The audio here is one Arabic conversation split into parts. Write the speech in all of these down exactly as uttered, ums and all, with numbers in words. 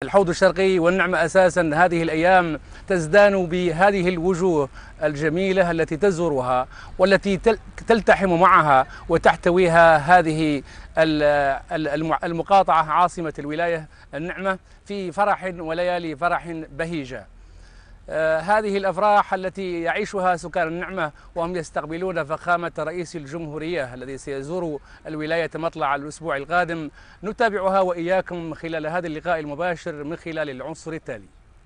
الحوض الشرقي والنعمة أساسا هذه الأيام تزدان بهذه الوجوه الجميلة التي تزورها والتي تلتحم معها وتحتويها هذه المقاطعة عاصمة الولاية النعمة في فرح وليالي فرح بهيجة. آه هذه الأفراح التي يعيشها سكان النعمة وهم يستقبلون فخامة رئيس الجمهورية الذي سيزور الولاية مطلع الأسبوع القادم نتابعها وإياكم خلال هذا اللقاء المباشر من خلال العنصر التالي.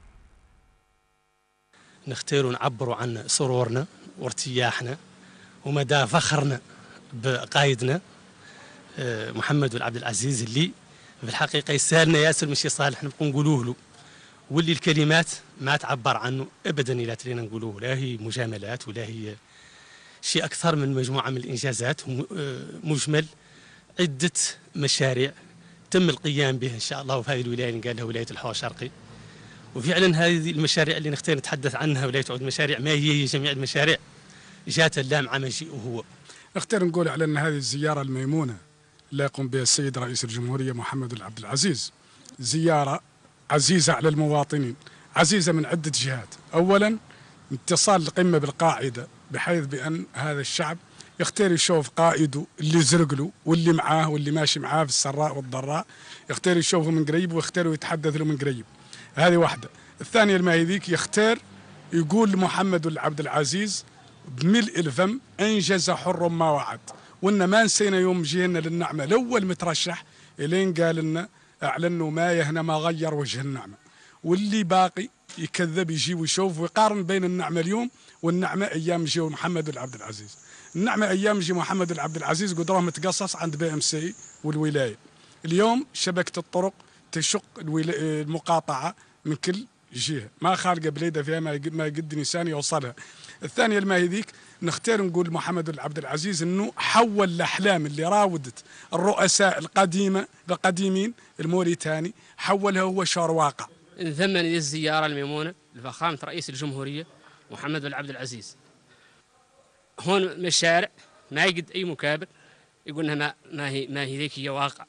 نختار نعبر عن سرورنا وارتياحنا ومدى فخرنا بقائدنا آه محمد بن عبد العزيز اللي في الحقيقة يسالنا ياسر مش صالح نبقى نقولوه له، واللي الكلمات ما تعبر عنه ابدا الا ترينا نقولوه، لا هي مجاملات ولا هي شيء اكثر من مجموعه من الانجازات مجمل عده مشاريع تم القيام بها ان شاء الله في هذه الولايه اللي قال لها ولايه الحوض الشرقي. وفعلا هذه المشاريع اللي نختار نتحدث عنها ولا تعود مشاريع ما هي جميع المشاريع جات اللام مع مجيئه هو. نختار نقول على ان هذه الزياره الميمونه اللي يقوم بها السيد رئيس الجمهوريه محمد بن عبد العزيز زياره عزيزة على المواطنين، عزيزة من عدة جهات. أولا اتصال القمة بالقاعدة بحيث بأن هذا الشعب يختار يشوف قائده اللي زرق له واللي معاه واللي ماشي معاه في السراء والضراء، يختار يشوفه من قريب ويختار يتحدث له من قريب. هذه واحدة. الثانية ما هذيك يختار يقول لمحمد بن عبد العزيز بملء الفم أنجز حر ما وعد، وإن ما نسينا يوم جينا للنعمة الأول مترشح إلين قال لنا أعلنوا ما يهنا ما غير وجه النعمة، واللي باقي يكذب يجي ويشوف ويقارن بين النعمة اليوم والنعمة أيام جي محمد بن عبد العزيز. النعمة أيام جي محمد بن عبد العزيز قدره متقصص عند بي ام سي والولاية. اليوم شبكة الطرق تشق المقاطعة من كل جهة، ما خالقة بليدة فيها ما قد نسان يوصلها. الثانية ما هي ذيك نختار نقول محمد بن عبد العزيز انه حول الاحلام اللي راودت الرؤساء القديمه القديمين الموريتاني حولها هو شعور واقع. ثمن الزياره الميمونه لفخامه رئيس الجمهوريه محمد بن عبد العزيز. هون مشارع ما يقد اي مكابر يقول انها ما, ما هي ما هي ذيك هي واقع.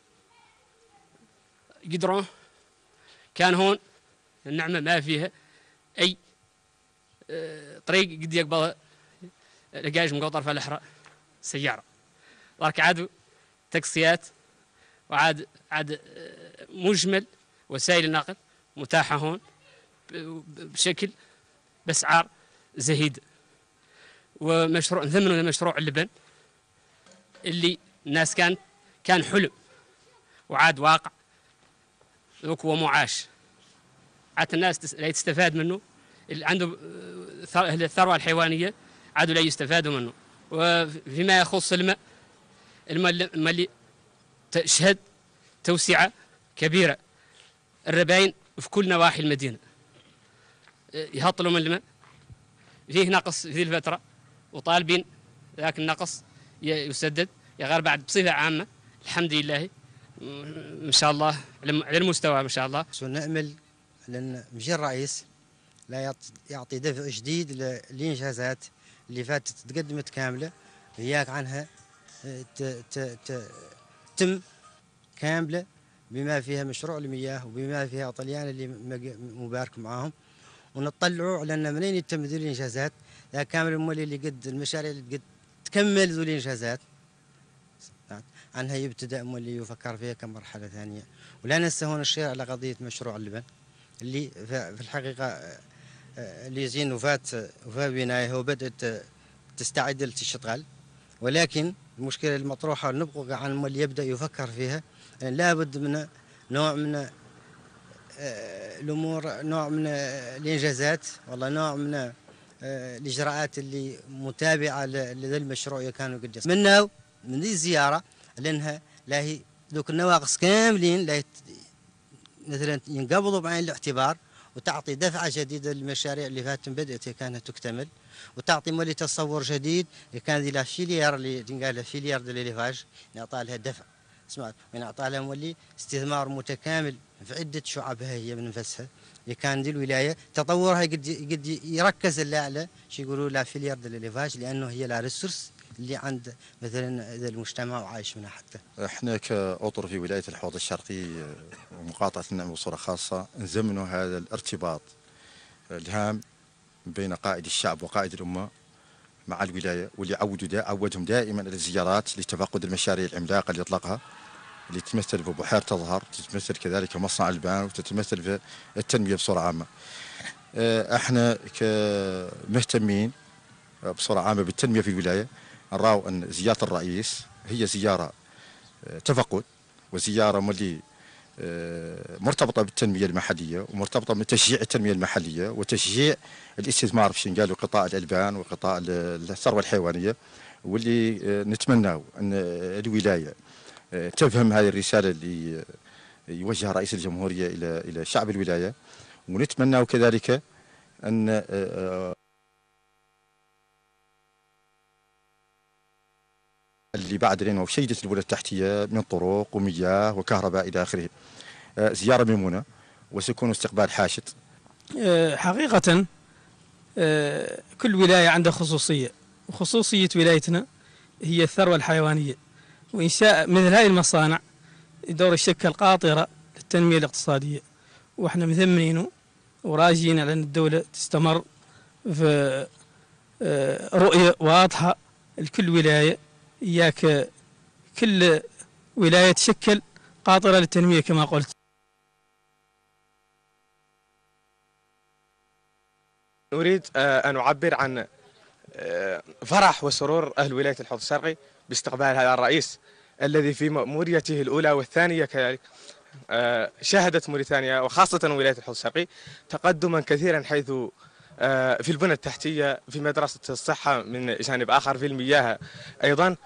قدروا كان هون النعمه ما فيها اي طريق قد يقبل لقايش مقوطر في الحرة سيارة، ضرك عادوا تاكسيات وعاد عاد مجمل وسائل النقل متاحة هون بشكل بأسعار زهيدة. ومشروع ثمن مشروع اللبن اللي الناس كان كان حلم وعاد واقع وهو معاش، عاد الناس لا تستفاد منه، اللي عنده الثروة الحيوانية عادوا لا يستفادوا منه. وفيما يخص الماء الماء اللي تشهد توسعة كبيرة، الرباين في كل نواحي المدينة يهطلوا من الماء، فيه نقص في ذي الفترة وطالبين ذاك النقص يسدد يغير بعد بصفة عامة. الحمد لله إن شاء الله على المستوى ما شاء الله. نأمل لأن مجي الرئيس لا يعطي دفع جديد للإنجازات اللي فاتت تقدمت كاملة وياك عنها تتم كاملة بما فيها مشروع المياه وبما فيها طليان اللي مبارك معاهم، ونطلعوا على أن منين يتم ذي الإنجازات لا كامل المولي اللي قد المشاريع اللي قد تكمل ذو الإنجازات عنها يبتدأ مولي يفكر فيها كمرحلة ثانية. ولا ننسى هون الشيء على قضية مشروع اللبن اللي في الحقيقة اللي زين وفات وفات بنايه وبدأت تستعد للتشتغل، ولكن المشكلة المطروحة نبقى عن المولي يبدأ يفكر فيها لابد من نوع من الأمور، نوع من الإنجازات والله نوع من الإجراءات اللي متابعة لذا المشروع كانوا قد منه من ذي الزيارة لأنها لا هي ذوك النواقص كاملين لا مثلا ينقبضوا بعين الاعتبار وتعطي دفعة جديدة للمشاريع اللي فاتت بدأت كانت تكتمل، وتعطي مولي تصور جديد كان ذي لا فيليار اللي تنقال فيليار دو ليليفاج نعطى لها دفع سمعت ونعطى لها مولي استثمار متكامل في عدة شعبها هي من نفسها اللي كان ذي الولاية تطورها قد قد يركز الأعلى شو يقولوا لا فيليار دو ليليفاج لأنه هي لا ريسورس اللي عند مثلا ذا المجتمع وعايش منها حتى. احنا كأطر في ولاية الحوض الشرقي ومقاطعة النعمة بصورة خاصة نزمن هذا الارتباط الهام بين قائد الشعب وقائد الأمة مع الولاية، واللي عودوا دا عودهم دائما على الزيارات لتفقد المشاريع العملاقة اللي يطلقها، اللي تتمثل في بحيرة تظهر، تتمثل كذلك مصنع البان، وتتمثل في التنمية بصورة عامة. احنا كمهتمين بصورة عامة بالتنمية في الولاية نراو أن زيارة الرئيس هي زيارة تفقد وزيارة ملي مرتبطة بالتنمية المحلية ومرتبطة بتشجيع التنمية المحلية وتشجيع الاستثمار في شنقال وقطاع الألبان وقطاع الثروة الحيوانية، واللي نتمنى أن الولاية تفهم هذه الرسالة اللي يوجهها رئيس الجمهورية إلى إلى شعب الولاية، ونتمنى كذلك أن اللي بعد لنا وشيدة البنى التحتية من طرق ومياه وكهرباء إلى آخره. زيارة ميمونة وسيكون استقبال حاشد. حقيقة كل ولاية عندها خصوصية، وخصوصية ولايتنا هي الثروة الحيوانية، وإنشاء مثل هذه المصانع دور الشكل قاطرة للتنمية الاقتصادية، وإحنا مثمنينه وراجين على أن الدولة تستمر في رؤية واضحة لكل ولاية، إياك كل ولاية تشكل قاطرة للتنمية كما قلت. أريد أن أعبر عن فرح وسرور أهل ولاية الحوض الشرقي باستقبال هذا الرئيس الذي في مأموريته الأولى والثانية كذلك شهدت موريتانيا وخاصة ولاية الحوض الشرقي تقدما كثيرا، حيث في البنى التحتية، في مدرسة الصحة من جانب آخر، في المياه أيضا،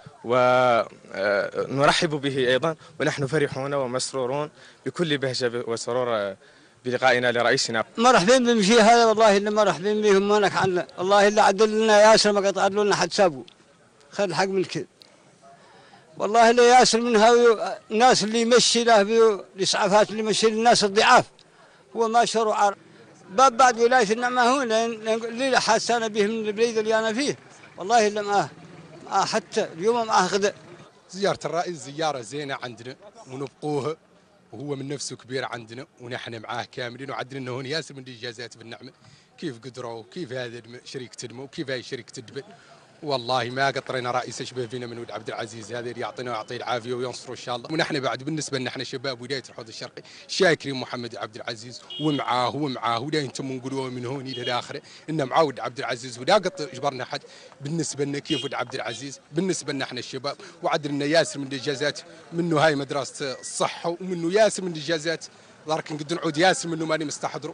ونرحب به أيضا، ونحن فرحون ومسرورون بكل بهجة وسرور بلقائنا لرئيسنا. مرحبين بالمشي هذا، والله إلا مرحبين بهم هناك عنا، والله إلا عدل لنا ياسر ما قطع لنا حد سابقه، خذ الحق من الكل، والله إلا ياسر منها الناس اللي يمشي له بالإسعافات اللي يمشي للناس الضعاف، هو ما شرع باب بعد ولاية النعمة هو اللي حاسانا به من البليد اللي أنا فيه، والله إلا معاه معاه حتى اليوم معاه غدا. زيارة الرئيس زيارة زينة عندنا ونبقوها، وهو من نفسه كبير عندنا ونحن معاه كاملين، وعندنا هون ياسر من الإنجازات بالنعمة، كيف قدروا وكيف هذا شريك تنمو وكيف هاي شريك تدبل، والله ما قطرنا رئيس يشبه فينا من ولد عبد العزيز، هذا اللي يعطينا ويعطيه العافيه وينصره ان شاء الله. ونحن بعد بالنسبه لنا احنا شباب ولايه الحوض الشرقي شاكرين محمد عبد العزيز ومعاه ومعاه، ولا انتم نقولوا من هون الى الاخره ان معاه ولد عبد العزيز، ولا قط جبرنا حد بالنسبه لنا كيف ولد عبد العزيز بالنسبه لنا احنا الشباب، وعدلنا ياسر من الانجازات، منه هاي مدرسه الصحه، ومنه ياسر من الانجازات، لكن قد نعود ياسر منه ماني مستحضره.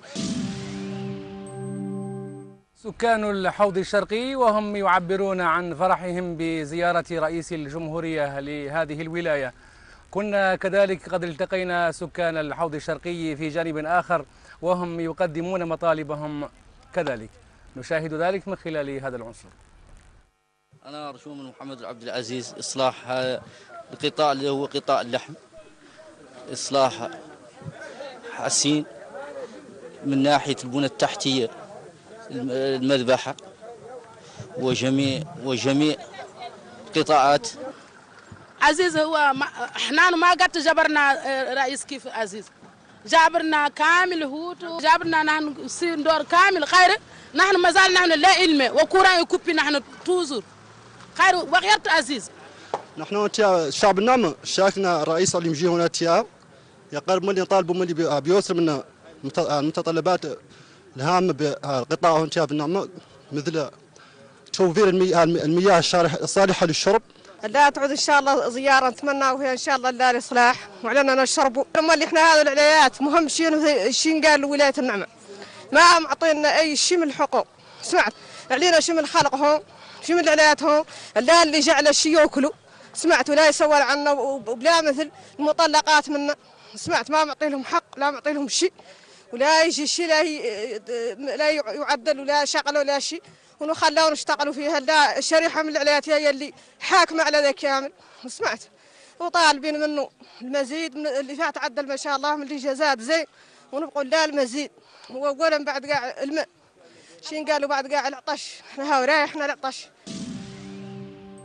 سكان الحوض الشرقي وهم يعبرون عن فرحهم بزيارة رئيس الجمهورية لهذه الولاية. كنا كذلك قد التقينا سكان الحوض الشرقي في جانب آخر وهم يقدمون مطالبهم كذلك، نشاهد ذلك من خلال هذا العنصر. أنا أرجو من محمد عبد العزيز إصلاح القطاع اللي هو قطاع اللحم، إصلاح حسين من ناحية البنى التحتية، المذبحة وجميع وجميع قطاعات. عزيز هو ما احنا ما قد جبرنا رئيس كيف عزيز، جابرنا كامل هوت، جابرنا نحن سندور كامل خير، نحن ما زال نحن لا علم وكورا يكبي نحن توزر خير وغيرت عزيز. نحن الشعب النعمة شاكنا الرئيس اللي مجي هنا تياب يقرب ملي نطالبوا ملي بيوصل من المتطلبات الهامة بقطاع هون تياب النعمة، مثل توفير المياه المياه الصالحة للشرب. لا تعود ان شاء الله زياره نتمنى فيها ان شاء الله لا الاصلاح وعلنا نشربوا. اللي احنا هذا العلايات مهم شيء شيء قال ولايه النعمه ما معطينا اي شيء من الحقوق، سمعت علينا شيء من خلقهم شيء من العلاياتهم، لا اللي جعل شيء ياكلوا، سمعت ولا يسول عنا وبلا مثل المطلقات منا، سمعت ما معطي لهم حق، لا معطي لهم شيء، ولا يجي شيء لا لا يعدل ولا شغل ولا شيء، ونخلونا نشتغلوا فيها. لا الشريحه من العلايات هي اللي حاكمه على ذا كامل، سمعت وطالبين منه المزيد من اللي فات عدل ما شاء الله من الانجازات زين، ونبقوا لا المزيد. واولا بعد قاع الماء شين قالوا بعد قاع العطش، احنا هاو رايحنا العطش.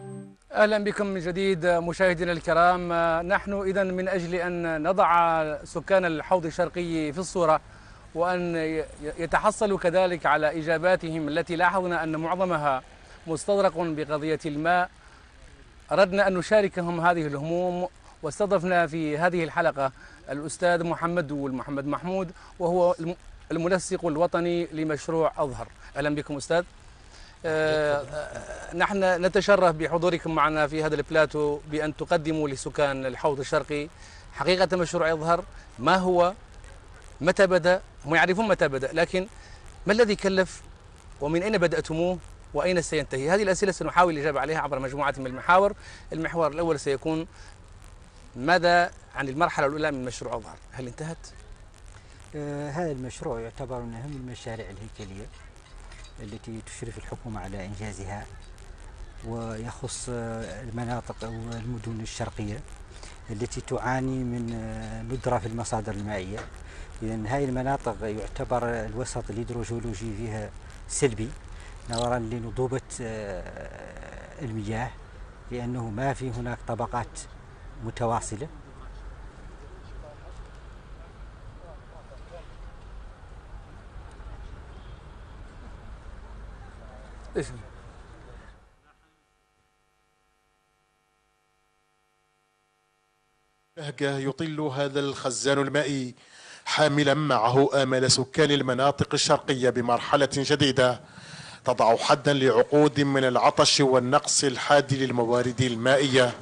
أهلا بكم من جديد مشاهدينا الكرام. نحن إذن من أجل أن نضع سكان الحوض الشرقي في الصورة وأن يتحصلوا كذلك على إجاباتهم التي لاحظنا أن معظمها مستغرق بقضية الماء، أردنا أن نشاركهم هذه الهموم، واستضفنا في هذه الحلقة الأستاذ محمد محمد محمود، وهو المنسق الوطني لمشروع أظهر. أهلا بكم أستاذ. آه نحن نتشرف بحضوركم معنا في هذا البلاتو بأن تقدموا لسكان الحوض الشرقي حقيقة مشروع أظهر، ما هو، متى بدأ، هم يعرفون متى بدأ، لكن ما الذي كلف ومن أين بدأتموه وأين سينتهي؟ هذه الأسئلة سنحاول الإجابة عليها عبر مجموعة من المحاور. المحور الأول سيكون ماذا عن المرحلة الأولى من مشروع أظهر؟ هل انتهت؟ آه هذا المشروع يعتبر من أهم المشاريع الهيكلية التي تشرف الحكومة على إنجازها، ويخص المناطق والمدن الشرقية التي تعاني من ندرة في المصادر المائية. إذن هذه المناطق يعتبر الوسط الهيدروجيولوجي فيها سلبي نظرا لنضوبة المياه، لأنه ما في هناك طبقات متواصلة. بهجة يطل هذا الخزان المائي حاملا معه آمال سكان المناطق الشرقية بمرحلة جديدة تضع حدا لعقود من العطش والنقص الحاد للموارد المائية.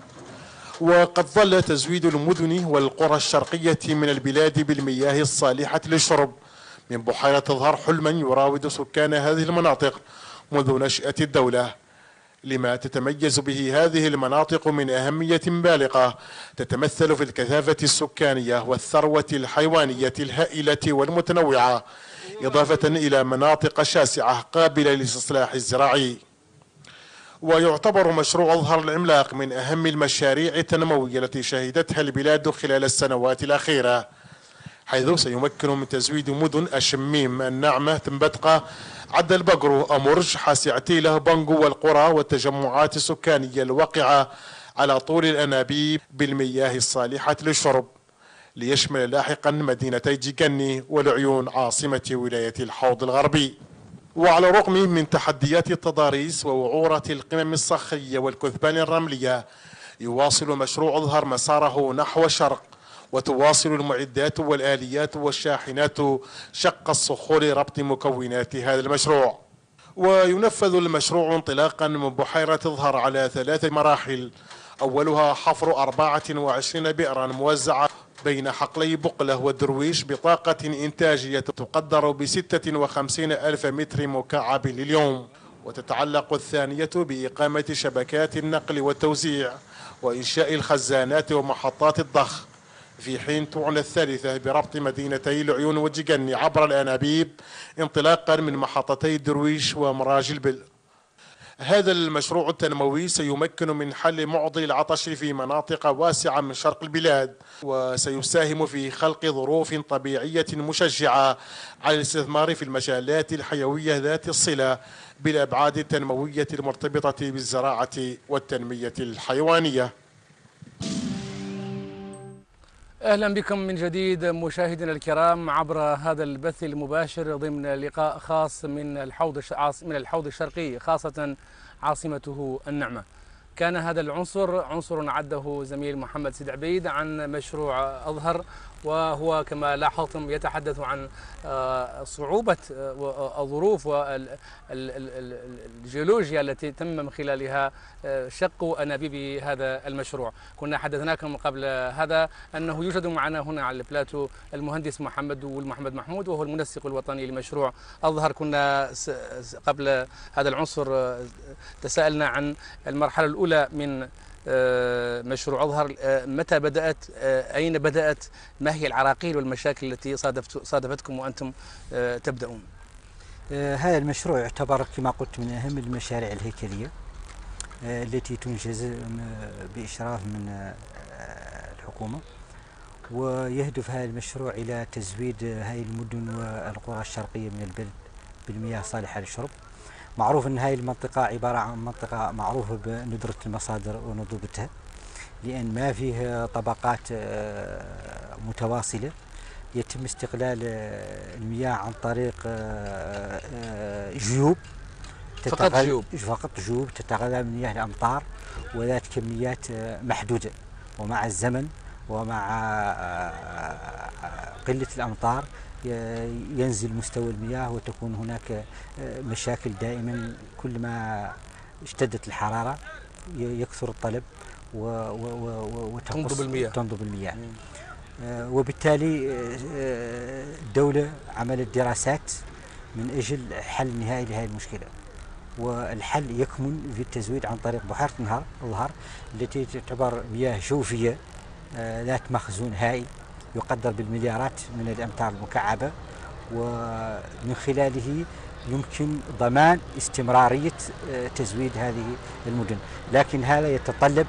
وقد ظل تزويد المدن والقرى الشرقية من البلاد بالمياه الصالحة للشرب من بحيرة أظهر حلما يراود سكان هذه المناطق منذ نشأة الدولة، لما تتميز به هذه المناطق من أهمية بالغة تتمثل في الكثافة السكانية والثروة الحيوانية الهائلة والمتنوعة، إضافة إلى مناطق شاسعة قابلة للاستصلاح الزراعي. ويعتبر مشروع أظهر العملاق من أهم المشاريع التنموية التي شهدتها البلاد خلال السنوات الأخيرة، حيث سيمكن من تزويد مدن الشميم، النعمة، تنبتقة، عد البقرو، أمرج، حاسي عتيلة، بانجو والقرى والتجمعات السكانية الواقعة على طول الأنابيب بالمياه الصالحة للشرب، ليشمل لاحقا مدينتي جيجاني والعيون عاصمة ولاية الحوض الغربي. وعلى الرغم من تحديات التضاريس ووعورة القمم الصخرية والكثبان الرملية، يواصل مشروع أظهر مساره نحو الشرق، وتواصل المعدات والآليات والشاحنات شق الصخور لربط مكونات هذا المشروع. وينفذ المشروع انطلاقا من بحيرة أظهر على ثلاث مراحل، أولها حفر أربعة وعشرين بئرا موزعة بين حقلي بقلة والدرويش بطاقة إنتاجية تقدر بستة وخمسين ألف متر مكعب لليوم، وتتعلق الثانية بإقامة شبكات النقل والتوزيع وإنشاء الخزانات ومحطات الضخ، في حين تعنى الثالثة بربط مدينتي العيون وجيجاني عبر الأنابيب انطلاقا من محطتي درويش ومراج البل. هذا المشروع التنموي سيمكن من حل معضل العطش في مناطق واسعة من شرق البلاد، وسيساهم في خلق ظروف طبيعية مشجعة على الاستثمار في المجالات الحيوية ذات الصلة بالأبعاد التنموية المرتبطة بالزراعة والتنمية الحيوانية. أهلا بكم من جديد مشاهدينا الكرام عبر هذا البث المباشر ضمن لقاء خاص من الحوض من الحوض الشرقي، خاصة عاصمته النعمة. كان هذا العنصر عنصر عده زميل محمد سيد عبيد عن مشروع أظهر، وهو كما لاحظتم يتحدث عن صعوبة الظروف والجيولوجيا التي تم من خلالها شق أنابيب هذا المشروع. كنا حدثناكم قبل هذا أنه يوجد معنا هنا على البلاتو المهندس محمد محمد محمود، وهو المنسق الوطني لمشروع أظهر. كنا قبل هذا العنصر تساءلنا عن المرحلة الأولى من مشروع أظهر، متى بدأت، أين بدأت، ما هي العراقيل والمشاكل التي صادفت صادفتكم وأنتم تبدأون؟ هذا المشروع يعتبر كما قلت من أهم المشاريع الهيكلية التي تنجز بإشراف من الحكومة، ويهدف هذا المشروع إلى تزويد هذه المدن والقرى الشرقية من البلد بالمياه الصالحة للشرب، معروف أن هذه المنطقة عبارة عن منطقة معروفة بندرة المصادر ونضوبتها، لأن ما فيه طبقات متواصلة، يتم استغلال المياه عن طريق جيوب فقط جيوب فقط جيوب تتغذى من مياه الأمطار، وذات كميات محدودة، ومع الزمن ومع قلة الأمطار ينزل مستوى المياه، وتكون هناك مشاكل دائما. كل ما اشتدت الحرارة يكثر الطلب وتنضب المياه تنضب المياه وبالتالي الدولة عملت دراسات من أجل حل نهائي لهذه المشكلة، والحل يكمن في التزويد عن طريق بحيرة نهر الظهر التي تعتبر مياه جوفية ذات مخزون هائل يقدر بالمليارات من الأمتار المكعبة، ومن خلاله يمكن ضمان استمرارية تزويد هذه المدن، لكن هذا يتطلب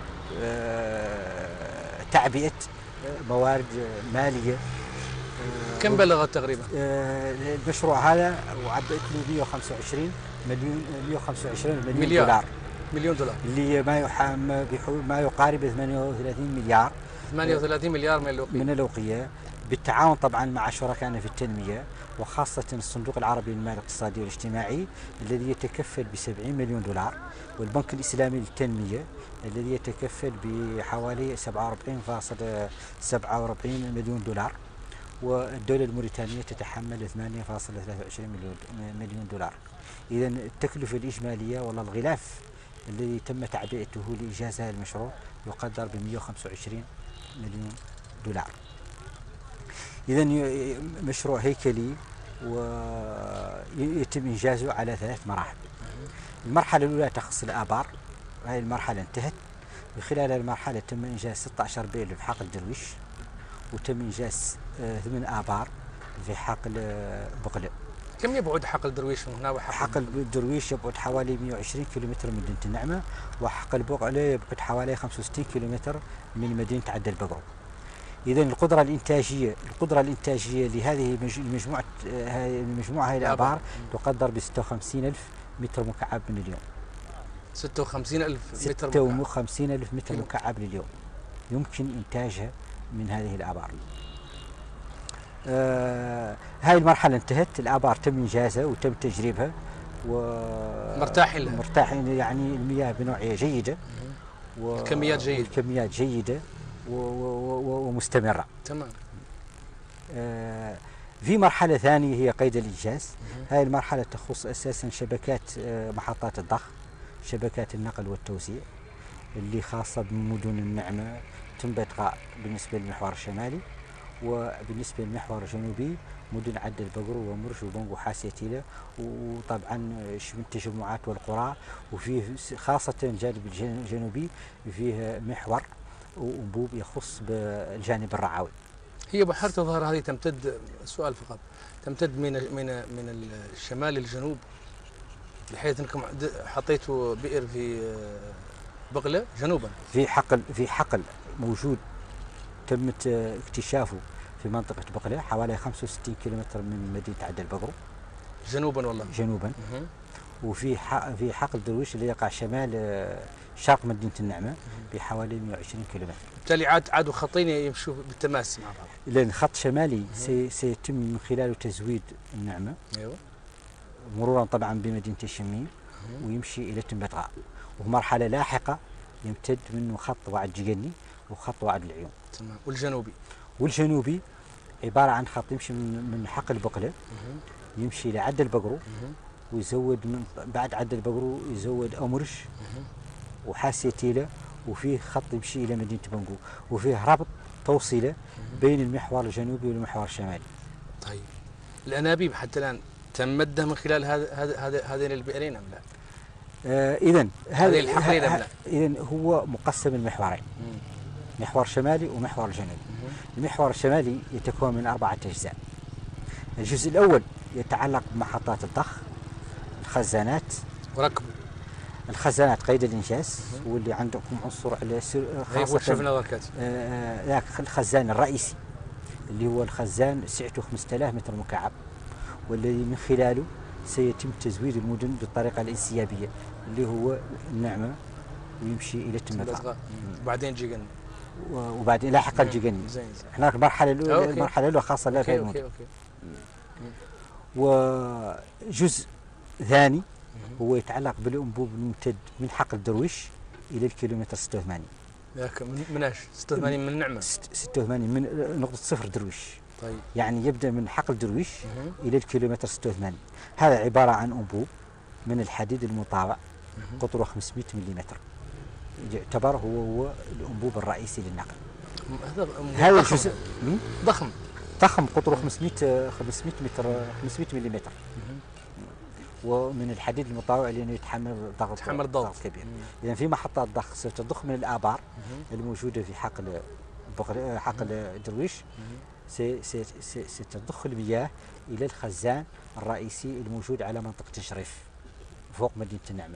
تعبئة موارد مالية. كم بلغت تقريبا؟ المشروع هذا وعبئت له مئة وخمسة وعشرين مليون مئة وخمسة وعشرين مليون مليار. دولار مليون دولار اللي ما يحام ما يقارب ثمانية وثلاثين مليار ثمانية وثلاثين مليار من الأوقية من الأوقية بالتعاون طبعا مع شركائنا في التنمية، وخاصة الصندوق العربي للمال الاقتصادي والاجتماعي الذي يتكفل بسبعين مليون دولار، والبنك الإسلامي للتنمية الذي يتكفل بحوالي سبعة وأربعين فاصلة سبعة وأربعين مليون دولار، والدولة الموريتانية تتحمل ثمانية فاصلة ثلاثة وعشرين مليون دولار. إذا التكلفة الإجمالية ولا الغلاف الذي تم تعبئته لإنجاز هذا المشروع يقدر ب مئة وخمسة وعشرين مليون دولار. إذا مشروع هيكلي ويتم إنجازه على ثلاث مراحل. المرحلة الأولى تخص الآبار، هذه المرحلة انتهت. خلال المرحلة تم إنجاز ستة عشر بئر في حقل درويش، وتم إنجاز ثمان آبار في حقل بقلة. كم يبعد حقل درويش من هنا وحقل؟ حقل درويش يبعد حوالي مئة وعشرين كيلومتر من مدينة النعمة، وحقل بقلة يبعد حوالي خمسة وستين كيلومتر من مدينة عدل البقرو. إذا القدرة الإنتاجية القدرة الإنتاجية لهذه المجموعة المجموعة هذه الآبار تقدر ب ستة وخمسين ألف متر مكعب من اليوم. ستة وخمسين ألف متر ستة وخمسين ألف متر مكعب لليوم يمكن إنتاجها من هذه الآبار. آه هاي المرحلة انتهت، الآبار تم إنجازها وتم تجريبها مرتاحين لها، مرتاحين يعني المياه بنوعية جيدة وكميات جيدة كميات جيدة ومستمرة. تمام. آه في مرحلة ثانية هي قيد الإنجاز. هذه المرحلة تخص أساسا شبكات آه محطات الضخ، شبكات النقل والتوزيع اللي خاصة بمدن النعمة تنبت بالنسبة للمحور الشمالي، وبالنسبة للمحور الجنوبي مدن عدل البقرو ومرج وبنغ وحاسية تيلا، وطبعا من التجمعات والقرى، وفيه خاصة الجانب الجنوبي فيه محور وأنبوب يخص بالجانب الرعوي. هي بحيرة الظهر هذه تمتد، سؤال فقط، تمتد من من من الشمال للجنوب، بحيث انكم حطيتوا بئر في بقلة جنوبا. في حقل في حقل موجود تم اكتشافه في منطقة بقلة حوالي خمسة وستين كيلومتر من مدينة عدل البقرو جنوبا والله جنوبا. وفي في حقل درويش اللي يقع شمال شرق مدينة النعمة بحوالي مئة وعشرين كيلومتر. بالتالي عاد عادوا خطين يمشوا بالتماس مع بعض. لأن خط شمالي سي سيتم من خلاله تزويد النعمة. ايوه. مرورا طبعا بمدينة الشميم ويمشي إلى تنبتغاء، ومرحلة لاحقة يمتد منه خط وعد جيجني وخط وعد العيون. تمام. والجنوبي؟ والجنوبي عبارة عن خط يمشي من من حقل بقلة يمشي لعد البقرو، ويزود من بعد عد البقرو يزود أمرش وحاسية تيلا، وفيه خط يمشي إلى مدينة بنغو، وفيه ربط توصيله بين المحور الجنوبي والمحور الشمالي. طيب الأنابيب حتى الآن تم مدها من خلال هذا هذين البئرين أم لا؟ آه إذا هذه الحقلين أم لا؟ إذا هو مقسم المحورين، محور شمالي ومحور جنوبي. المحور الشمالي يتكون من أربعة أجزاء. الجزء الأول يتعلق بمحطات الضخ، الخزانات وركب الخزانات قيد الإنجاز، واللي عندكم عنصر على خاصة شفنا ذاك الخزان الرئيسي اللي هو الخزان سعته خمسة آلاف متر مكعب، والذي من خلاله سيتم تزويد المدن بالطريقة الانسيابية اللي هو النعمة ويمشي إلى تمبتغا. وبعدين جيجن. وبعدين لاحقا جيجن. هناك المرحلة الأولى المرحلة الأولى خاصة لها في المدن. وجزء ثاني هو يتعلق بالأنبوب الممتد من حقل درويش إلى الكيلومتر ستة وثمانين. ياك من ايش؟ ستة وثمانين من النعمة. ستة وثمانين من نقطة صفر درويش. طيب. يعني يبدأ من حقل درويش إلى الكيلومتر ستة وثمانين. هذا عبارة عن أنبوب من الحديد المطاوع قطره خمسمائة ملم. يعتبر هو هو الأنبوب الرئيسي للنقل. هذا الجزء ضخم. ضخم قطره خمسمائة خمسمائة متر خمسمائة ملم. ومن الحديد المطاوع لأنه يتحمل ضغط يتحمل ضغط كبير. إذا في محطات ضخ ستضخ من الآبار الموجودة في حقل حقل درويش ستضخ المياه إلى الخزان الرئيسي الموجود على منطقة تشريف فوق مدينة النعمة.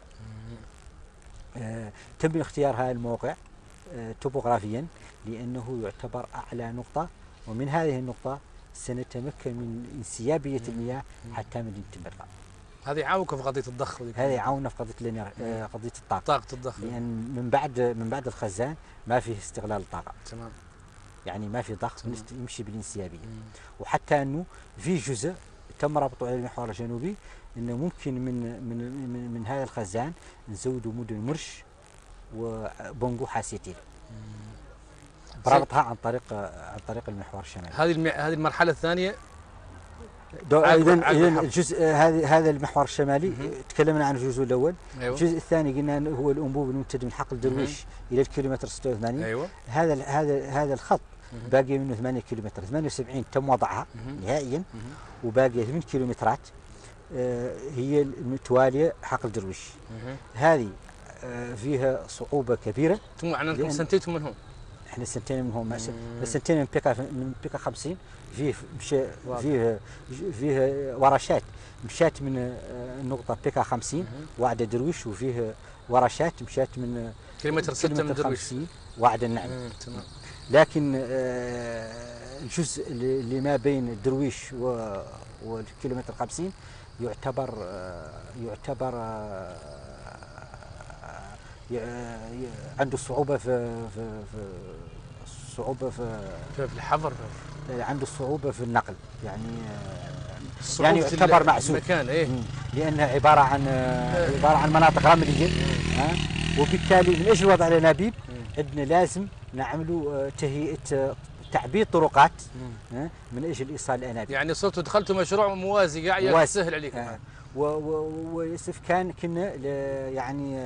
آه تم اختيار هذا الموقع آه توبوغرافيا لأنه يعتبر أعلى نقطة، ومن هذه النقطة سنتمكن من انسيابية المياه حتى مدينة تمبتغا. هذا يعاونكم في قضية الضخ؟ هذا يعاوننا في قضية آه قضية الطاقة. طاقة الضخ. لأن من بعد من بعد الخزان ما فيه استغلال الطاقة. تمام. يعني ما في ضغط يمشي بالانسيابية. وحتى أنه في جزء تم ربطه على المحور الجنوبي انه ممكن من من من, من هذا الخزان نزودوا مدن مرش وبونغو حاسيتين. ربطها عن طريق عن طريق المحور الشمالي. هذه الم... هذه المرحله الثانيه. اذا اذا الجزء هذه هذا المحور الشمالي تكلمنا عن الجزء الاول. أيوة. الجزء الثاني قلنا هو الانبوب الممتد من حقل درويش الى الكيلومتر ستة وثمانين. أيوة. هذا هذا هذا الخط باقي منه ثمانية كيلومتر، ثمانية وسبعين تم وضعها نهائيا وباقي ثمانية كيلومترات آه هي المتواليه حقل درويش. هذه آه فيها صعوبه كبيره. ثم يعني انكم سنتيتم منهم؟ احنا سنتين منهم، سنتين من بيكا من بيكا خمسين. فيه مشى فيه فيه ورشات مشات من النقطه بيكا خمسين وعد درويش، وفيه ورشات مشات من كيلومتر ستة من درويش وعد النعم. تمام. لكن الجزء اللي ما بين درويش والكيلومتر خمسين يعتبر يعتبر عنده صعوبة في في صعوبة في في الحفر، عنده صعوبة في النقل، يعني يعني يعتبر معزول المكان ايه، لأنها عبارة عن عبارة عن مناطق رملية، ها، وبالتالي من أجل وضع الأنابيب عندنا لازم نعملوا تهيئة تعبيد طرقات من أجل إيصال الأنابيب. يعني صرتوا دخلتوا مشروع موازي قاعد يسهل عليكم. آه. ويصف كان كنا يعني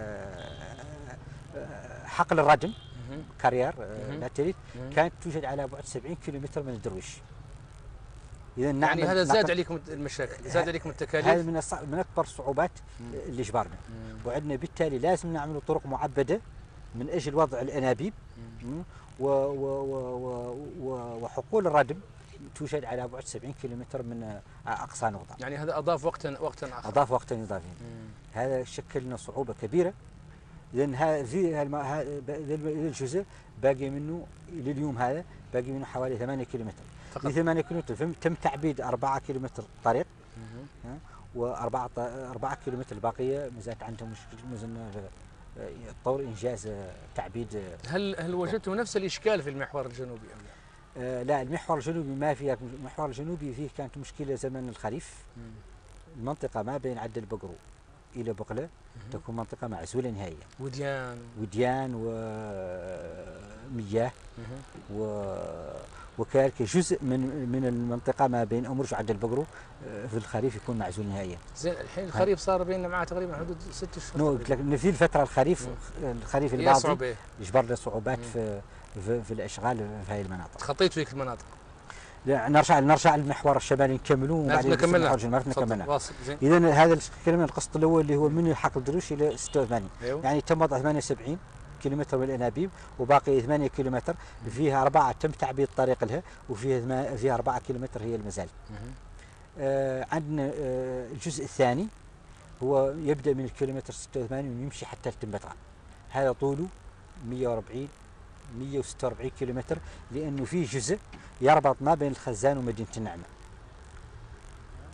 حقل الردم كارير لاتريت كانت توجد على بعد سبعين كيلومتر من الدرويش. إذا نعم يعني هذا زاد عليكم المشاكل، زاد عليكم التكاليف. هذا من من أكبر الصعوبات اللي جبرنا، وعندنا بالتالي لازم نعمل طرق معبدة من أجل وضع الأنابيب، و و و و وحقول الردم توجد على بعد سبعين كيلومتر من اقصى نقطه. يعني هذا اضاف وقتا وقتا اخر. اضاف وقتا اضافيا. هذا شكل لنا صعوبه كبيره، لان هذه الجزء باقي منه لليوم، هذا باقي منه حوالي ثمانية كيلومتر. في ثمانية كيلومتر تم تعبيد أربعة كيلومتر طريق، وأربعة أربعة كيلومتر الباقيه مازالت عندهم مشكله طور انجاز تعبيد. هل هل وجدتوا نفس الاشكال في المحور الجنوبي ام لا؟ آه لا، المحور الجنوبي ما فيه. المحور الجنوبي فيه كانت مشكله زمن الخريف. مم. المنطقه ما بين عد البقرو الى بقله تكون منطقه معزوله نهائيا. وديان وديان ومياه و وكذلك جزء من من المنطقه ما بين امرج وعد البقرو في الخريف يكون معزول نهائيا. زين الحين الخريف صار بيننا معاه تقريبا حدود ست اشهر. نو قلت لك ان في الفتره الخريف مم. الخريف الماضي يجبر له صعوبات مم. في في, في الاشغال في هذه المناطق. تخطيتوا فيك المناطق؟ لا نرجع نرجع للمحور الشمالي نكملوه وبعدين نكملنا. ما عرفنا نكملنا. اذا هذا كلمه القسط الاول اللي هو من حقل درويش الى ستة وثمانين. أيوه. يعني تم وضع ثمانية وسبعين كيلومتر من الانابيب وباقي ثمانية كيلومتر، فيها اربعه تم تعبيد الطريق لها، وفيها فيها اربعة كيلومتر هي المازال. آه عندنا آه الجزء الثاني هو يبدا من الكيلومتر ستة وثمانين ويمشي حتى التمبتغا. هذا طوله مئة وأربعين مئة وستة وأربعين كيلومتر، لانه فيه جزء يربط ما بين الخزان ومدينه النعمه.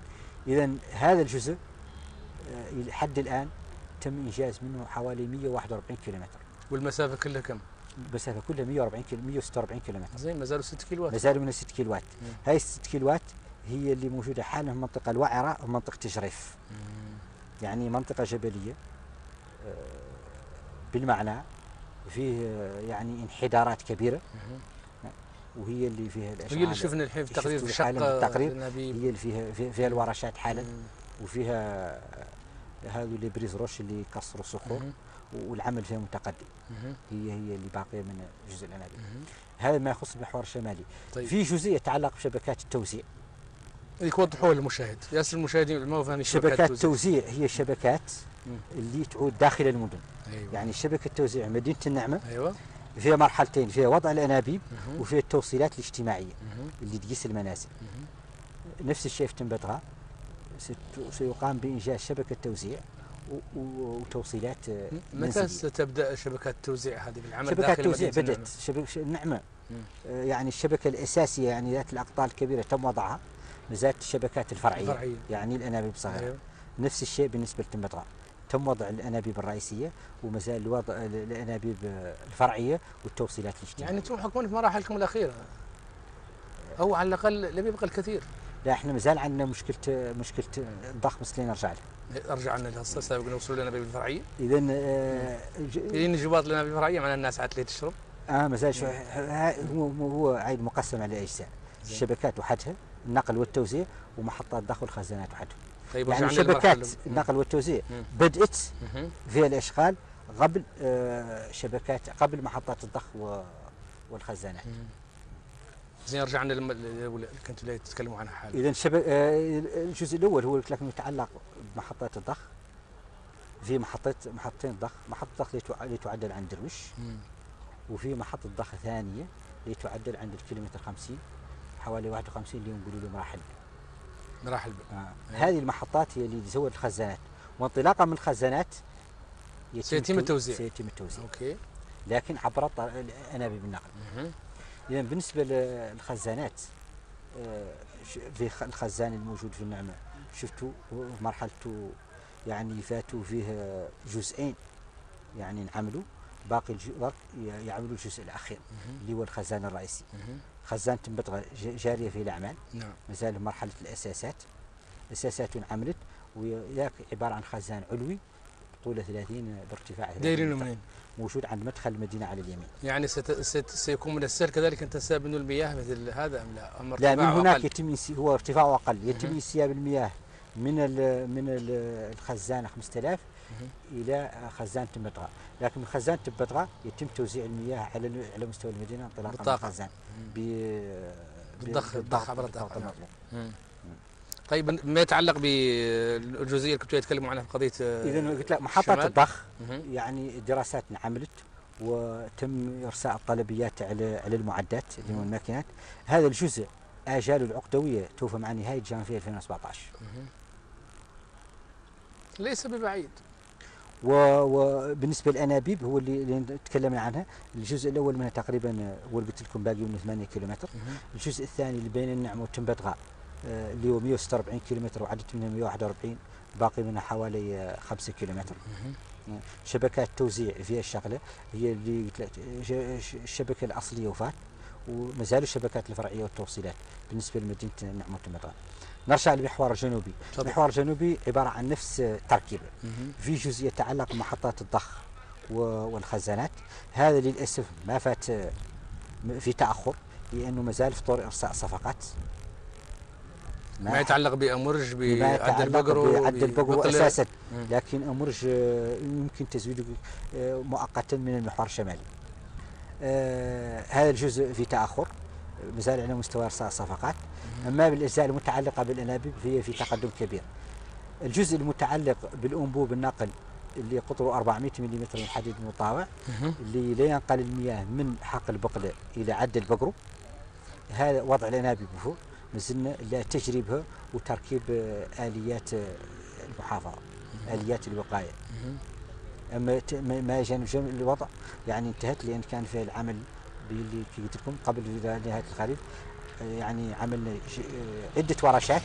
إذا هذا الجزء لحد الآن تم إنجاز منه حوالي مئة وواحد وأربعين كيلومتر. والمسافة كلها كم؟ المسافة كلها مئة وأربعين كيلو مئة وستة وأربعين كيلومتر. زين ما زالوا ستة كيلوات. ما زالوا من ستة كيلوات. هاي الستة كيلوات هي اللي موجودة حاليا في المنطقة الوعرة ومنطقة تجريف. يعني منطقة جبلية بالمعنى فيه يعني انحدارات كبيرة، وهي اللي فيها الاشعاع. هي اللي شفنا الحين في تقرير في شق التقرير، هي اللي فيها فيها الورشات حالا، وفيها هذو اللي بريز روش اللي يكسروا الصخور، والعمل فيها متقدم. هي هي اللي باقيه من جزء الانابيب. هذا ما يخص المحور الشمالي. طيب. في جزء يتعلق بشبكات التوزيع. يوضحوها للمشاهد، ياسر المشاهدين ما هو فاهمين. شبكات التوزيع هي الشبكات اللي تعود داخل المدن. أيوة. يعني شبكه توزيع مدينه النعمه ايوه فيها مرحلتين، فيها وضع الانابيب وفيها التوصيلات الاجتماعيه اللي تقيس المنازل. نفس الشيء في تنبتغا سيقام بانجاز شبكه توزيع وتوصيلات منزلية. متى ستبدا شبكات التوزيع هذه بالعمل شبكات داخل التوزيع مدينة بدات شبكه النعمه. آه يعني الشبكه الاساسيه يعني ذات الاقطار الكبيره تم وضعها، مازالت الشبكات الفرعيه, الفرعية. يعني الانابيب الصغيره. أيوه. نفس الشيء بالنسبه لتنبتغا، تم وضع الانابيب الرئيسيه ومازال وضع الانابيب الفرعيه والتوصيلات الاجتماعيه. يعني انتم حكمون في مراحلكم الاخيره او على الاقل لم يبقى الكثير. لا احنا مازال عندنا مشكله مشكله الضخ بس نرجع لها. ارجع لنا لهسه سابقا نوصلوا للانابيب الفرعيه. اذا آه اذا نجيبات الانابيب الفرعيه معناها الناس عاد تشرب. اه مازال شو هو هو عيد مقسم على اجزاء، الشبكات وحدها، النقل والتوزيع، ومحطات ضخ والخزانات وحدها. طيب يعني شبكات النقل والتوزيع بدأت فيها الاشغال قبل آه شبكات قبل محطات الضخ والخزانات. زين رجعنا اللي كنتوا تتكلموا عنها حاليا. اذا شبك آه الجزء الاول هو قلت لك يتعلق بمحطات الضخ. في محطه محطتين ضخ، محطه ضخ اللي تعدل عند درويش، وفي محطه ضخ ثانيه اللي تعدل عند الكيلومتر خمسين، حوالي واحد وخمسين اللي نقولوا له مراحل. مراحل آه. هذه المحطات هي اللي تزود الخزانات، وانطلاقا من الخزانات سيتم التوزيع. سيتم التوزيع. اوكي. لكن عبر انابيب النقل. اذا بالنسبه للخزانات في الخزان الموجود في النعمه شفتوا مرحلته يعني فاتوا فيه جزئين يعني انعملوا، باقي الجزء يعملوا الجزء الاخير اللي هو الخزان الرئيسي. خزان تنبتغا جاريه في الاعمال. نعم. مازال مرحله الاساسات. الاساسات انعملت وياك عباره عن خزان علوي طوله ثلاثين بارتفاع دايرينه منين؟ موجود عند مدخل المدينه على اليمين. يعني ست ست سيكون من السهل كذلك ان تنساب منه المياه مثل هذا ام لا؟ أم لا، من هناك أقل. يتم هو ارتفاعه اقل، يتم انسياب المياه من ال من ال الخزان خمسة آلاف الى خزان تنبتغا، لكن من خزان تنبتغا يتم توزيع المياه على على مستوى المدينه انطلاقا من الخزان بالضخ الضخ عبر الضغط المطلوب. طيب ما يتعلق بالجزئيه اللي كنتوا تتكلموا عنها في قضيه اذا قلت لك محطات الضخ يعني دراسات عملت وتم ارساء الطلبيات على على المعدات اللي هو الماكينات. هذا الجزء اجاله العقدويه توفى مع نهايه جانفي ألفين وسبعطاش. ليس ببعيد. وبالنسبه للانابيب هو اللي, اللي تكلمنا عنها، الجزء الاول منها تقريبا هو اللي قلت لكم باقي منه ثمانية كيلومتر. الجزء الثاني اللي بين النعمه وتنبتغا اللي هو مئة وستة وأربعين كيلومتر وعدت منها مئة وواحد وأربعين، باقي منها حوالي خمسة كيلومتر. شبكات توزيع فيها الشغله هي اللي الشبكه الاصليه وفات، وما زالوا الشبكات الفرعيه والتوصيلات بالنسبه لمدينه النعمه وتنبتغا. نرجع للمحور الجنوبي. المحور الجنوبي عباره عن نفس التركيبه، في جزء يتعلق بمحطات الضخ والخزانات. هذا للاسف ما فات في تاخر لانه ما زال في طور ارساء صفقات. ما, ما يتعلق بأمرج بعد البقر بعد البقر اساسا، لكن أمرج يمكن تزويده مؤقتا من المحور الشمالي. آه هذا الجزء في تاخر، ما زال على مستوى ارساء الصفقات. اما بالاجزاء المتعلقه بالانابيب فهي في تقدم كبير. الجزء المتعلق بالانبوب النقل اللي قطره أربعمئة ملم من الحديد المطاوع اللي لا ينقل المياه من حقل بقله الى عد البقرو، هذا وضع الانابيب فوق مازلنا لا تجريبها وتركيب اليات المحافظه، اليات الوقايه. اما ما جانب الوضع يعني انتهت، لان كان في العمل اللي قلت لكم قبل نهايه الخريف يعني عملنا عده ورشات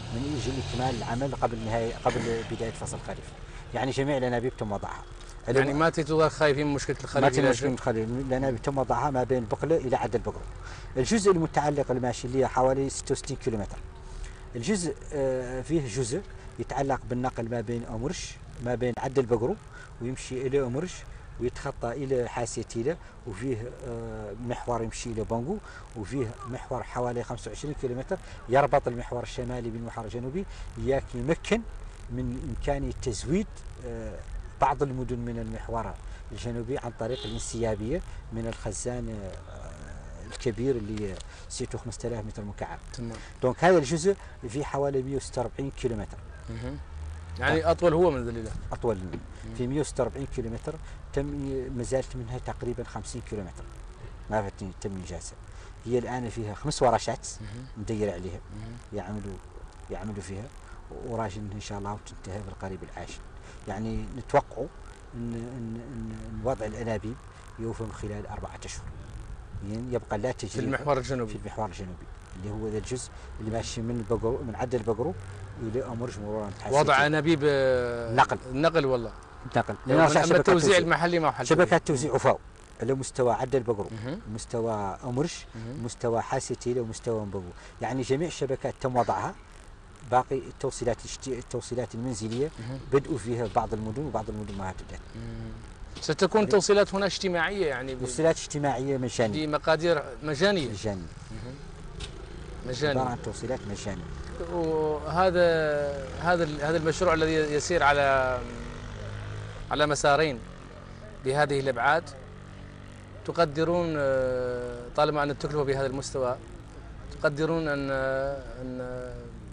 من يجي إكمال العمل قبل نهاية قبل بداية فصل الخريف. يعني جميع الأنابيب تم وضعها. يعني ما تظهر خايفين من مشكلة الخريف؟ ما تظهر مشكلة الخريف، الأنابيب تم وضعها ما بين البقلة إلى عد البقرو. الجزء المتعلق الماشي اللي حوالي ستة وستين كيلومتر. الجزء فيه جزء يتعلق بالنقل ما بين أمرش ما بين عد البقرو ويمشي إلى أمرش ويتخطى إلى حاسة تيلا، وفيه محور يمشي إلى بانغو، وفيه محور حوالي خمسة وعشرين كيلومتر يربط المحور الشمالي بالمحور الجنوبي، ياك يمكن من إمكانية تزويد بعض المدن من المحور الجنوبي عن طريق الانسيابية من الخزان الكبير اللي سيته خمسة آلاف متر مكعب. تمام. دونك هذا الجزء في حوالي مئة وستة وأربعين كيلومتر. يعني اطول هو من ذلك؟ اطول منه في مئة وستة وأربعين كيلومتر، تم مازالت منها تقريبا خمسين كيلومتر ما تم انجازها. هي الان فيها خمس ورشات ندير عليها يعملوا يعملوا فيها، وراجل ان شاء الله وتنتهي بالقريب العاجل. يعني نتوقعوا ان ان ان وضع الانابيب يوفم خلال اربعه اشهر. يعني يبقى لا تجربه في المحور الجنوبي. في المحور الجنوبي اللي هو ذا الجزء اللي ماشي من البقرو من عد البقرو الى امرج مرورا. وضع انابيب نقل نقل والله نقل. اما التوزيع المحلي ما حل. شبكات توزيع وفاو على مستوى عد البقرو، مستوى امرش، مستوى حاسيتيلا، ومستوى مبو. يعني جميع الشبكات تم وضعها. باقي التوصيلات التوصيلات المنزليه بدأوا فيها بعض المدن وبعض المدن ما بدأت. ستكون التوصيلات هنا اجتماعيه يعني توصيلات اجتماعيه مجانيه بمقادير مجانيه مجانيه مجانيه عباره عن توصيلات مجانيه. وهذا هذا هذا المشروع الذي يسير على على مسارين بهذه الابعاد، تقدرون طالما ان التكلفه بهذا المستوى تقدرون ان ان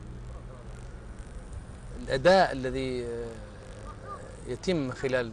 الاداء الذي يتم خلال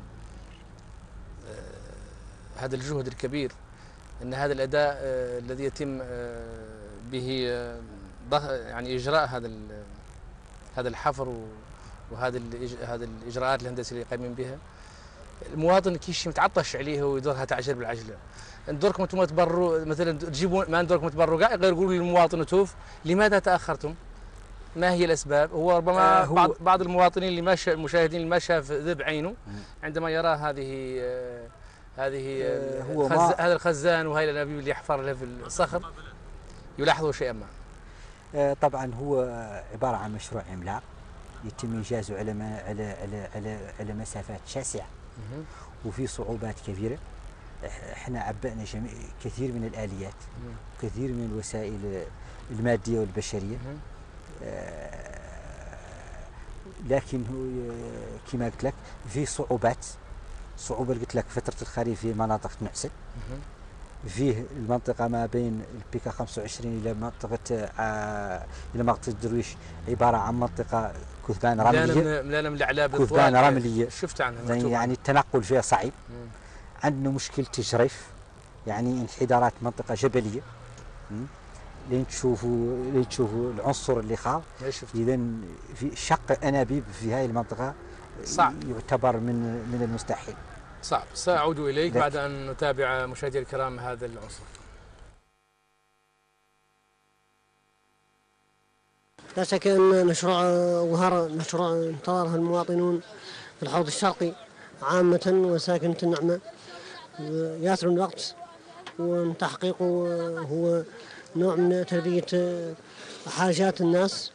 هذا الجهد الكبير، ان هذا الاداء الذي يتم به يعني اجراء هذا هذا الحفر وهذا هذا الاجراءات الهندسيه اللي قايمين بها، المواطن كيش متعطش عليه ويدورها تعجل بالعجله. ندوركم انتم تبروا مثلا تجيبون ما ندوركم تبروا كاع غير يقولوا للمواطن توف لماذا تاخرتم؟ ما هي الاسباب؟ هو ربما آه هو بعض بعض المواطنين اللي ما المشاهدين اللي ما شاف ذب عينه عندما يرى هذه آه هذه آه هو خز... هذا الخزان وهي الانابيب اللي يحفر له في الصخر يلاحظوا شيئا ما. آه طبعا هو عباره عن مشروع عملاق يتم انجازه على ما على على على على مسافات شاسعه وفي صعوبات كبيره. احنا عبأنا جميع كثير من الاليات كثير من الوسائل الماديه والبشريه، آه لكن كما قلت لك في صعوبات صعوبه قلت لك فتره الخريف في مناطق نعسل، فيه المنطقه ما بين البيكا خمسة وعشرين الى منطقه آه الى منطقه الدرويش عباره عن منطقه كثبان رمليه ملانه من الاعلى كثبان رمليه شفت عنها يعني, يعني التنقل فيها صعيب. مم. عندنا مشكل تجريف، يعني انحدارات منطقه جبليه لين تشوفوا لين تشوفوا العنصر اللي خاض. اذا في شق انابيب في هذه المنطقه صعب يعتبر من من المستحيل. صعب. سأعود اليك بعد ان نتابع مشاهدي الكرام هذا العنصر. لا شك ان مشروع وهر مشروع انتظره المواطنون في الحوض الشرقي عامه وساكنه النعمه ياسر الوقت، وتحقيقه هو نوع من تلبية حاجات الناس،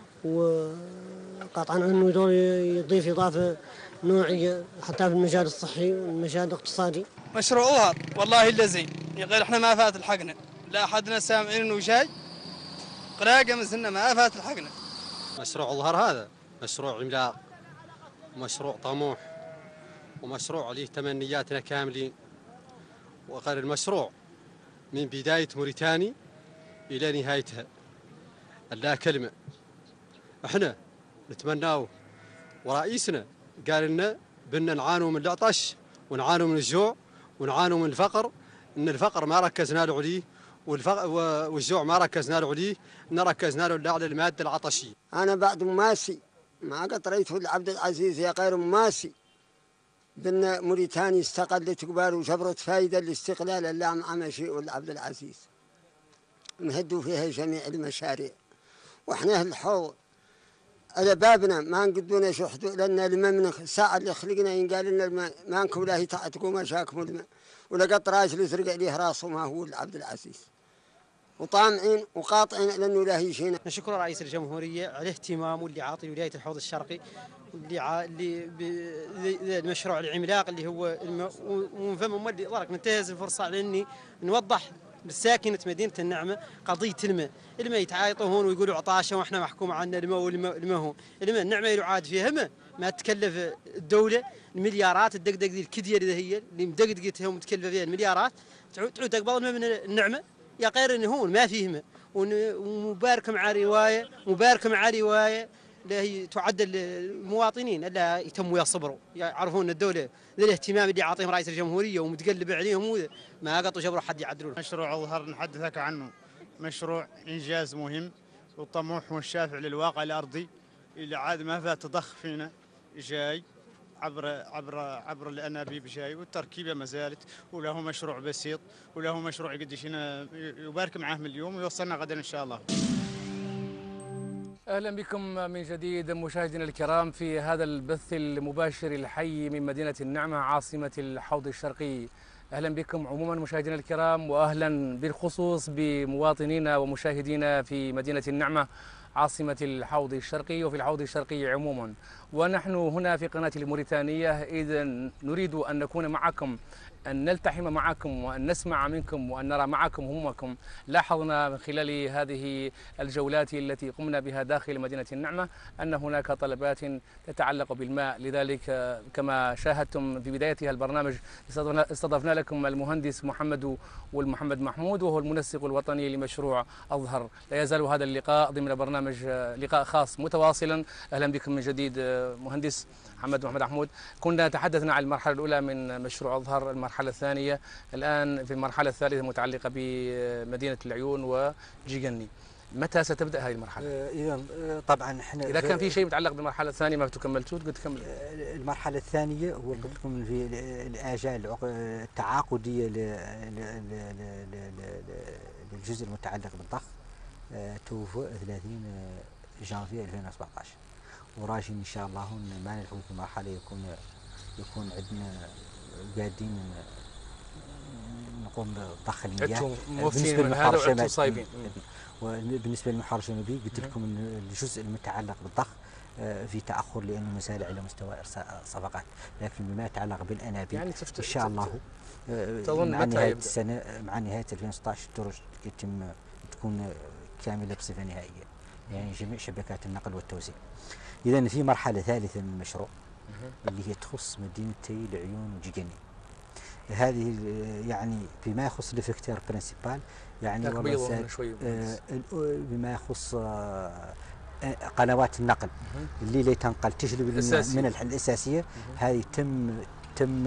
وقطعا انه يدور يضيف اضافه نوعيه حتى في المجال الصحي والمجال الاقتصادي. مشروع وهر والله الا زين، غير احنا ما فات الحقنا، لا احدنا سامعين انه جاي قراقه مثلنا ما فات الحقنا. مشروع الظهر هذا مشروع عملاق، مشروع طموح، ومشروع له تمنياتنا كاملين. وغير المشروع من بداية موريتاني إلى نهايتها لا كلمة احنا نتمناه، ورئيسنا قال لنا بدنا نعانوا من العطش ونعانوا من الجوع ونعانوا من الفقر، ان الفقر ما ركزنا له عليه والجوع ما ركزنا له عليه، ان ركزنا له على المادة العطشية. أنا بعد مماسي ما قد رأيت عبد العزيز يا غير مماسي بأن موريتانيا استقلت قبال وجبرت فايدة الاستقلال اللي عم شيء عبد العزيز مهدوا فيها جميع المشاريع. وإحنا الحوض على بابنا ما نقدونا شحتوا لأن الماء من الساعة اللي خلقنا ينقال لنا الماء ما نكون لا يتعتقوا مشاكم الماء ولا قط راجل يسرق عليه راسه ما هو عبد العزيز وطامعين وقاطعين لأنه لا يجينا. نشكر رئيس الجمهورية على اهتمامه اللي عاطي ولاية الحوض الشرقي اللي ع... اللي ب... المشروع العملاق اللي هو الم... ومن فم اللي ضرك ننتهز الفرصة على اني نوضح لساكنة مدينة النعمة قضية الماء، الماء يتعايطوا هون ويقولوا عطاشة واحنا محكوم عنا الماء والماء الماء هون، الماء النعمة يعاد فيها ما ما تكلف الدولة المليارات الدقدق ذي الكدية اللي هي اللي مدقدقتها ومتكلفة فيها المليارات تعود تعود تقبض الماء من النعمة يا غير انه هون ما فيه ماء ومبارك مع رواية مبارك مع رواية اللي هي تعدل المواطنين الا يتموا يصبروا يعرفون الدولة ذا الاهتمام اللي يعطيهم رئيس الجمهورية ومتقلب عليهم ما قطوا جبروا حد يعدلون. مشروع أظهر نحدثك عنه مشروع إنجاز مهم وطموح والشافع للواقع الأرضي اللي عاد ما فات تضخ فينا جاي عبر عبر عبر الأنابيب جاي والتركيبة ما زالت وله مشروع بسيط وله مشروع يقدش يبارك معاه من اليوم ويوصلنا غدا إن شاء الله. أهلا بكم من جديد مشاهدينا الكرام في هذا البث المباشر الحي من مدينة النعمة عاصمة الحوض الشرقي. أهلا بكم عموما مشاهدينا الكرام وأهلا بالخصوص بمواطنينا ومشاهدينا في مدينة النعمة عاصمة الحوض الشرقي وفي الحوض الشرقي عموما. ونحن هنا في قناة الموريتانية إذا نريد أن نكون معكم أن نلتحم معكم وأن نسمع منكم وأن نرى معكم همكم. لاحظنا من خلال هذه الجولات التي قمنا بها داخل مدينة النعمة أن هناك طلبات تتعلق بالماء، لذلك كما شاهدتم في بداية البرنامج استضفنا لكم المهندس محمد والمحمد محمود وهو المنسق الوطني لمشروع أظهر. لا يزال هذا اللقاء ضمن برنامج لقاء خاص متواصلا. أهلا بكم من جديد مهندس محمد محمد محمود. كنا تحدثنا عن المرحلة الأولى من مشروع أظهر، المرحلة الثانية الآن في المرحلة الثالثة المتعلقة بمدينة العيون وجيجني. متى ستبدأ هذه المرحلة؟ إذا طبعا احنا إذا كان في شيء متعلق بالمرحلة الثانية ما تكملتوه قد تكمل. المرحلة الثانية هو قلت لكم في الآجال التعاقدية للجزء المتعلق بالضخ توفى ثلاثين جانفي ألفين وسبعطاش وراجين إن شاء الله ما نلحق في المرحلة يكون يكون عندنا قاعدين نقوم بضخ المياه بالنسبة للمحار الشمالي. وبالنسبة للمحار الشمالي قلت لكم ان الجزء المتعلق بالضخ في تأخر لأنه ما زال على مستوى إرساء صفقات، لكن بما يتعلق بالأنابيب يعني إن شاء الله مع نهاية السنة مع نهاية ألفين وستطاش الدرج يتم تكون كاملة بصفة نهائية يعني جميع شبكات النقل والتوزيع. إذا في مرحلة ثالثة من المشروع اللي هي تخص مدينتي العيون وجيجني. هذه يعني بما يخص الافكتير برينسيبال يعني آه بما يخص آه قنوات النقل اللي لا تنقل تجلب من الأساسية هذه تم تم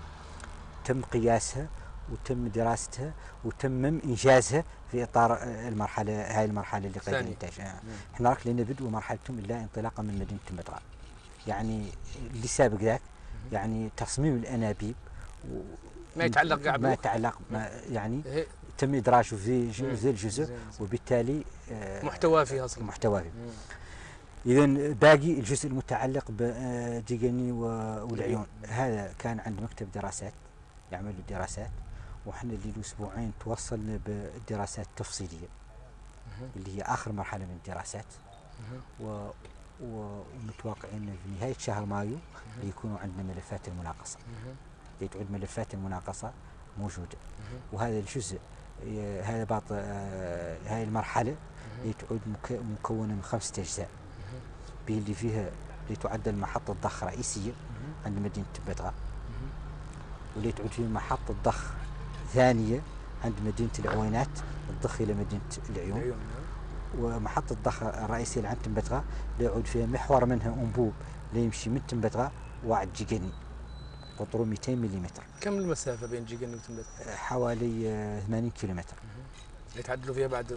تم قياسها وتم دراستها وتم انجازها في اطار المرحله هاي المرحله اللي قيد الانتاج. احنا راك لنا بدء مرحلتهم الا انطلاقا من مدينه تمبتغا يعني اللي سابق ذاك يعني تصميم الانابيب ما يتعلق ما يتعلق ما يعني تم ادراجه في ذي الجزء وبالتالي محتواه فيه اصلا محتواه فيه. اذا باقي الجزء المتعلق بجيجني والعيون هذا كان عند مكتب دراسات يعمل الدراسات وحنا اللي له اسبوعين توصلنا بالدراسات التفصيليه اللي هي اخر مرحله من الدراسات و ومتوقعين في نهايه شهر مايو يكونوا عندنا ملفات المناقصه تعود ملفات المناقصه موجوده وهذا الجزء هذا بعض هاي المرحله تعود مكونه من خمسه اجزاء اللي فيها اللي تعد محطه ضخ رئيسيه عند مدينه تمبتغا واللي تعود فيه محطة ضخ ثانية عند مدينة العوينات تضخ إلى مدينة العيون ومحطة ضخ الرئيسية اللي عند تمبتغا اللي يعود فيها محور منها أنبوب اللي يمشي من تمبتغا وعد جيجني قطره مئتين ملم. كم المسافة بين جيجني وتمبتغا؟ حوالي ثمانين كيلومتر. يتعدلوا فيها بعد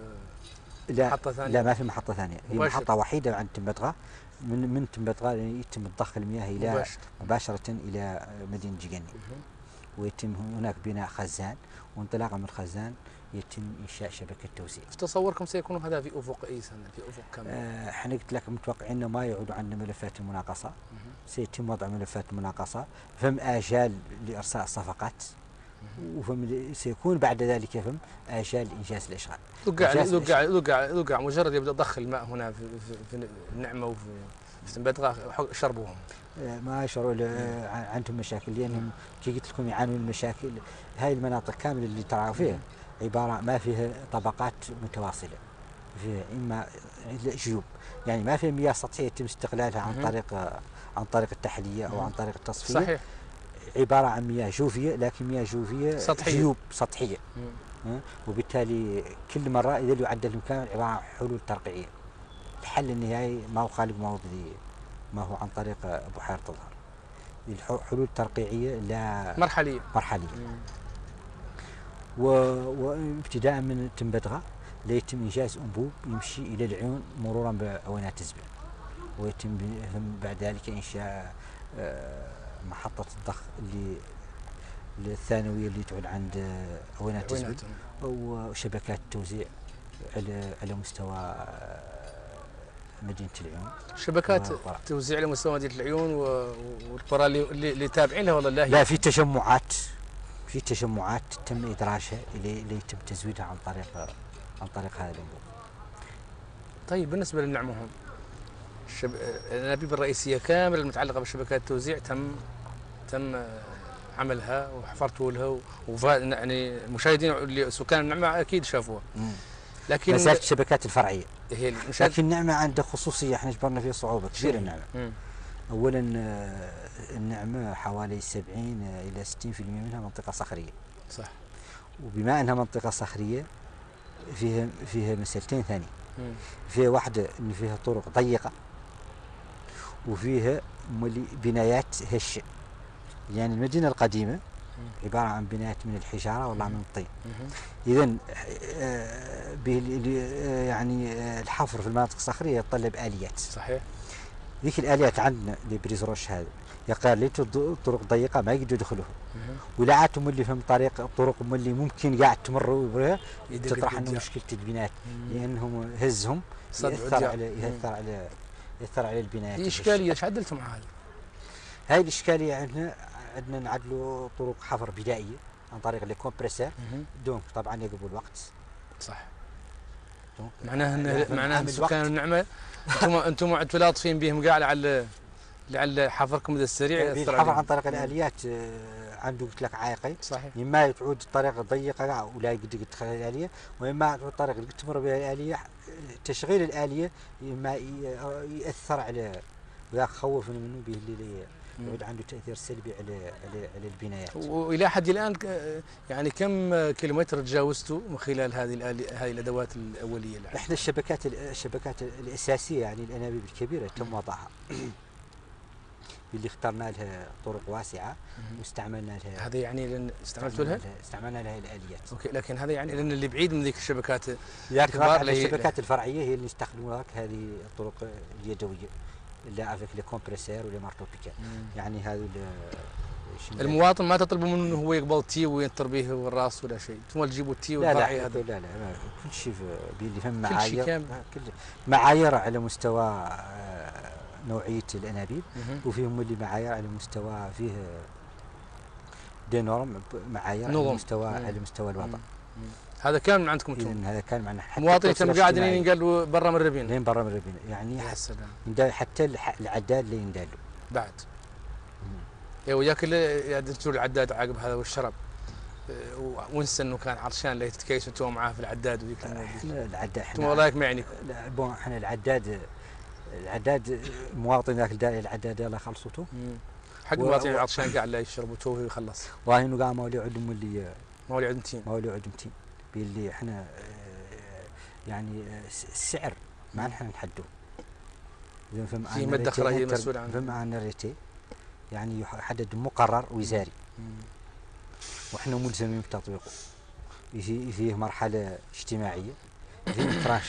لا محطة ثانية؟ لا ما في محطة ثانية هي مباشر. محطة وحيدة عند تمبتغا من من تمبتغا يتم ضخ المياه الى مباشر. مباشره الى مدينه جيجني ويتم هناك بناء خزان وانطلاقا من الخزان يتم إنشاء شبكة توزيع. في تصوركم سيكون هذا في أفق أي سنة، في أفق كم؟ آه، احنا قلت لك متوقعين انه ما يعود عندنا ملفات المناقصة، سيتم وضع ملفات المناقصة، فهم آجال لإرساء الصفقات، وفهم سيكون بعد ذلك فهم آجال إنجاز الإشغال. ذقع ذقع ذقع ذقع مجرد يبدأ ضخ الماء هنا في, في, في النعمة وفي في بدغة شربوهم. ما يشعروا عندهم مشاكل، لأنهم كي قلت لكم يعانون من مشاكل. هاي المناطق كاملة اللي ترعوا فيها عبارة ما فيها طبقات متواصلة، فيها إما جيوب، يعني ما فيها مياه سطحية يتم استغلالها عن طريق عن طريق التحلية أو عن طريق التصفية. صحيح. عبارة عن مياه جوفية، لكن مياه جوفية سطحية. جيوب سطحية. مم. وبالتالي كل مرة إذا يعدل المكان عبارة عن حلول ترقيعية. الحل النهائي ما هو خالق ما هو بديهي، ما هو عن طريق بحيرة الظهر. الحلول الترقيعية لا مرحلية مرحلية. وابتداء من تنبدغة ليتم إنجاز أنبوب يمشي إلى العيون مرورا بأوانات الزبل، ويتم بعد ذلك إنشاء محطة الضخ اللي الثانوية اللي تعود عند أوانات الزبل، وشبكات التوزيع على على مستوى مدينة العيون. شبكات توزيع على مستوى مدينة العيون والقرى اللي اللي تابعين لها ولا لا؟ لا، في تجمعات في تجمعات تم إدراجها اللي اللي يتم تزويدها عن طريق عن طريق هذا الأنبوب. طيب بالنسبة للنعمة هون الشب... الأنابيب الرئيسية كاملة المتعلقة بشبكات التوزيع تم تم عملها وحفرتوا لها، وفا... يعني المشاهدين اللي سكان النعمة أكيد شافوها. لكن ما زالت الشبكات الفرعية هي المشاهد... لكن النعمة عندها خصوصية احنا جبرنا فيها صعوبة كبيرة. النعمة مم. أولا النعمة حوالي سبعين إلى ستين بالمئة منها منطقة صخرية. صح. وبما أنها منطقة صخرية فيها فيها مسألتين ثانية. فيها واحدة إن فيها طرق ضيقة، وفيها بنايات هشة. يعني المدينة القديمة عبارة عن بنايات من الحجارة والله من الطين. إذا يعني الحفر في المناطق الصخرية يتطلب آليات. صحيح. ذيك الآليات عندنا اللي بريزروش هذا يقال لي طرق ضيقة ما يقدروا يدخلوها، ولا عادهم اللي فهم طريق الطرق اللي ممكن قاعد تمروا بها تطرح عنهم مشكلة البنايات، لأنهم هزهم يأثر على يأثر على يأثر على البنايات. في إشكالية ايش عدلتوا مع هذا؟ هاي الإشكالية عندنا عندنا نعدلوا طرق حفر بدائية عن طريق الكومبريسور، دونك طبعا يقبل وقت. صح. معناه ان معناه ان سكان النعمة انتم انتم متلاطفين بهم كاع لعل لعل حفركم ذا السريع الحفر عن طريق الآليات عنده قلت لك عائقين. صحيح. إما تعود الطريقة ضيقة ولا يقدر يدخل الآلية، وإما تعود الطريقة اللي تمر بها الآلية تشغيل الآلية إما يأثر على ويخوف منه به اللي يعود عنده تأثير سلبي على على على البنايات. والى حد الآن يعني كم كيلومتر تجاوزتوا من خلال هذه هذه الأدوات الأولية؟ احنا الشبكات الشبكات الأساسية يعني الأنابيب الكبيرة تم وضعها اللي اخترنا لها طرق واسعة واستعملنا لها. هذا يعني لأن استعملتوا لها؟ استعملنا لها الآليات. اوكي، لكن هذا يعني لأن اللي بعيد من ذيك الشبكات الكبار الشبكات الفرعية هي اللي يستخدمون هذه الطرق اليدوية اللي افيك لي كومبريسور ولا مارتو بيكا. يعني هذا المواطن ما تطلبوا منه انه هو يقبل تي وينطر به والراس ولا شيء، انتم تجيبوا التي والفرعي هذا؟ لا لا لا كل شيء اللي فهم معايير معايير على مستوى نوعية الأنابيب، وفيهم اللي معايير على مستوى فيه دي نورم معايير على مستوى على مستوى الوطن. هذا كان من عندكم انتم؟ هذا كان معنا. مواطنين تم قاعدين ينقلوا برا من الربينه. لين برا من الربينه يعني يا سلام. حتى العداد اللي يندلوا بعد. اي وياك اللي انتم العداد عقب هذا والشرب ونسى انه كان عطشان اللي تتكيسوا انتم معاه في العداد وذيك احنا العداد احنا والله ما يعنيكم. لا بون احنا العداد العداد المواطن ذاك الداعي العداد يلا خلصته حق المواطن و... عطشان قاعد لا يشربوا توه ويخلص. والله انه قاعد مولي عدم اللي مولي عدمتين مولي عدمتين باللي احنا يعني السعر ما نحن نحدوه. في ماده اخرى هي مسؤوله عنها. فما عندنا ريتي يعني يحدد مقرر وزاري واحنا ملزمين بتطبيقه. فيه فيه مرحله اجتماعيه، فيه ترانش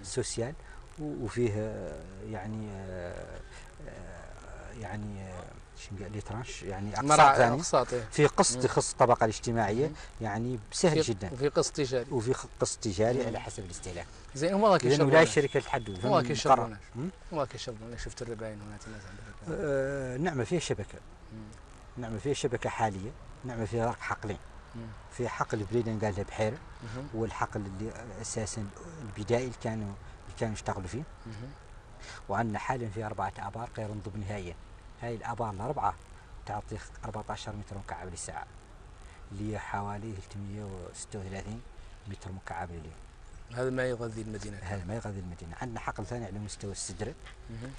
سوسيال، وفيه يعني يعني لي ترانش يعني مرع- اقساط ثانيه أقساط، إيه. في قسط مم. يخص الطبقه الاجتماعيه مم. يعني سهل في- جدا وفي قسط تجاري وفي قسط تجاري مم. على حسب الاستهلاك. زين هم هذاك إذن يشربون ولايه الشركه الحدود هم هذاك مقرر. يشربون مم. هم هذاك يشربون. شفت الرباين هناك الناس عندها آه نعمه فيها شبكه نعمه فيها شبكه حاليه نعمه فيها حقلين مم. في حقل بريدن قال له بحيره مهم. والحقل اللي اساسا البدائي اللي كانوا اللي كانوا يشتغلوا فيه مهم. وعندنا حاليا في اربعه ابار غير انضب نهائيا. هاي الابار الاربعه تعطي أربعة عشر متر مكعب للساعه اللي هي حوالي ثلاثمئة وستة وثلاثين متر مكعب لليوم. هذا ما يغذي المدينه. هذا ما يغذي المدينه. عندنا حقل ثاني على مستوى السدره مهم.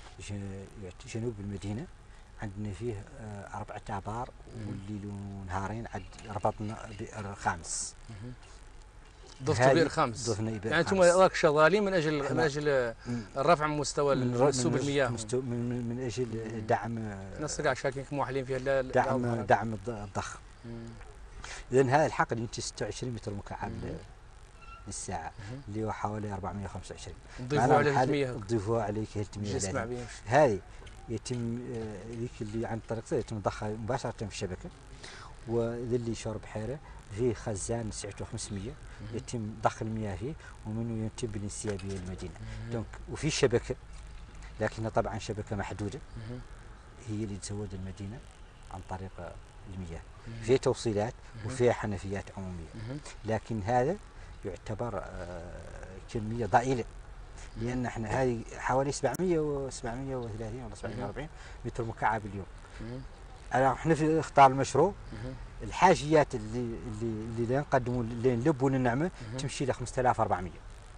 ج- جنوب المدينه عندنا فيه آه، أربعة آبار والليل ونهارين عد ربطنا بئر خامس. مهم. ضفتوا هذه بئر خامس. ضفنا بئر يعني انتم خامس. راك شغالين من اجل إحنا- من اجل الرفع من مستوى من ر- منسوب من المياه. مستوى من, من, من اجل دعم الناس قاعد شاكين موحلين فيها لا لا- دعم لا- دعم الض- الضخ. مم. اذا هذا الحقل ينتج ستة وعشرين متر مكعب مم. للساعه اللي هو حوالي أربعمئة وخمسة وعشرين. نضيفوا معناها على الحال- ثلاثمئة. نضيفوا عليه ثلاثمئة جسم وثلاثين. بيمشي. هذه يتم آه، ذيك اللي عن طريق يتم ضخها مباشره في الشبكه وذا اللي شرب بحيره فيه خزان سعته خمسمئة يتم ضخ المياه فيه ومنه يتم بالانسيابيه للمدينه. دونك وفي شبكه لكنها طبعا شبكه محدوده مهم. هي اللي تزود المدينه عن طريق آه، المياه. مهم. فيها توصيلات مهم. وفيها حنفيات عموميه مهم. لكن هذا يعتبر آه، كميه ضئيله لان احنا هذه حوالي سبعمئة و سبعمئة وثلاثين ولا سبعمئة وأربعين متر مكعب اليوم. مهم. أنا احنا في اختار المشروع مهم. الحاجيات اللي اللي اللي نقدموا اللي نلبوا للنعمه تمشي ل خمسة آلاف وأربعمئة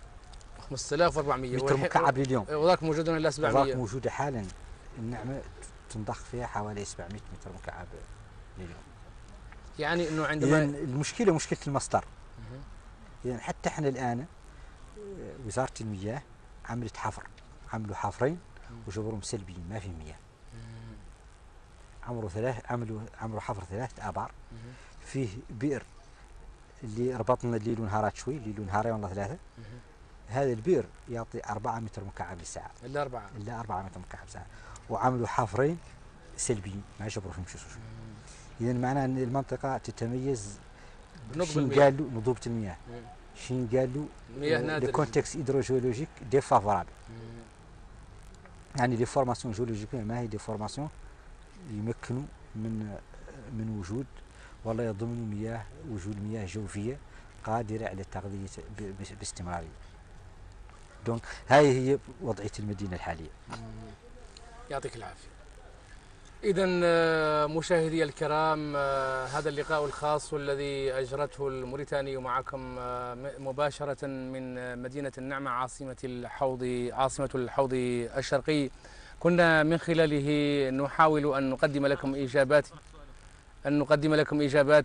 خمسة آلاف وأربعمئة متر مكعب لليوم. وذاك موجود الا وذاك سبعمئة. موجوده حالا النعمه تنضخ فيها حوالي سبعمئة متر مكعب لليوم. يعني انه عندما إذن المشكله مشكله المصدر. مهم. اذا حتى احنا الان آه، وزاره المياه عملت حفر عملوا حفرين وجبرهم سلبيين ما في مياه. عمروا ثلاث عملوا عملوا حفر ثلاث ابار مهم. فيه بئر اللي ربطنا الليل ونهارات شوي الليل ونهارين والله ثلاثه. مهم. هذا البئر يعطي أربعة متر مكعب للساعه الا أربعة. الا أربعة متر مكعب ساعه وعملوا حفرين سلبيين ما جبروا فيهم شيء. اذا معناه ان المنطقه تتميز بنضب شين المياه. قالوا نضوبه المياه مم. شين قالوا مياه نادرة. لي كونتكست هيدروجيولوجيك دي فافورابل. يعني لي فورماسيون جيولوجيكيه ما هي دي فورماسيون يمكنوا من من وجود والله يضمن مياه وجود مياه جوفيه قادره على التغذيه ب- ب- باستمراريه. دونك هاي هي وضعيه المدينه الحاليه. يعطيك العافيه. إذا مشاهدي الكرام آه، هذا اللقاء الخاص والذي أجرته الموريتاني معكم آه، م- مباشرة من آه، مدينة النعمة عاصمة الحوض عاصمة الحوض الشرقي كنا من خلاله نحاول أن نقدم لكم إجابات أن نقدم لكم إجابات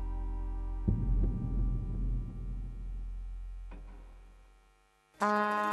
Ah.